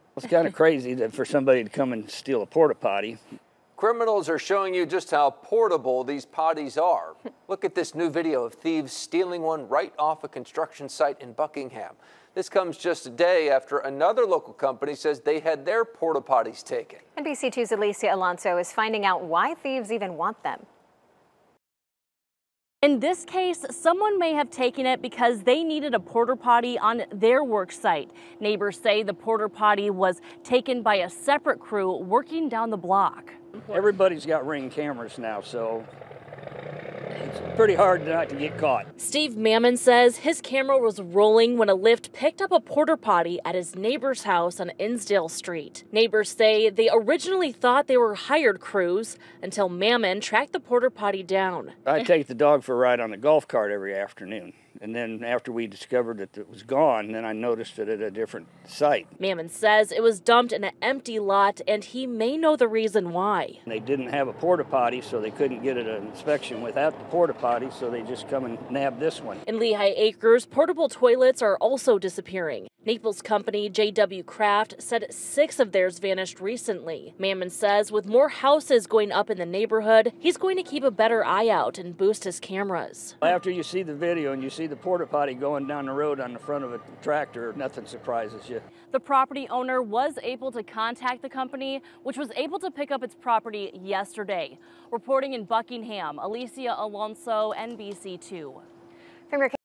It's kind of crazy that for somebody to come and steal a porta potty. Criminals are showing you just how portable these potties are. Look at this new video of thieves stealing one right off a construction site in Buckingham. This comes just a day after another local company says they had their porta potties taken. NBC2's Alicia Alonso is finding out why thieves even want them. In this case, someone may have taken it because they needed a porta potty on their work site. Neighbors say the porta potty was taken by a separate crew working down the block. Everybody's got Ring cameras now, so it's pretty hard not to get caught. Steve Mammon says his camera was rolling when a lift picked up a porta potty at his neighbor's house on Insdale Street. Neighbors say they originally thought they were hired crews until Mammon tracked the porta potty down. I take the dog for a ride on the golf cart every afternoon. And then after we discovered that it was gone, then I noticed it at a different site. Mammon says it was dumped in an empty lot, and he may know the reason why. They didn't have a porta potty, so they couldn't get an inspection without the porta potty, so they just come and nab this one. In Lehigh Acres, portable toilets are also disappearing. Naples company J.W. Kraft said 6 of theirs vanished recently. Mammon says with more houses going up in the neighborhood, he's going to keep a better eye out and boost his cameras. After you see the video and you see the porta potty going down the road on the front of a tractor, nothing surprises you. The property owner was able to contact the company, which was able to pick up its property yesterday. Reporting in Buckingham, Alicia Alonso, NBC2.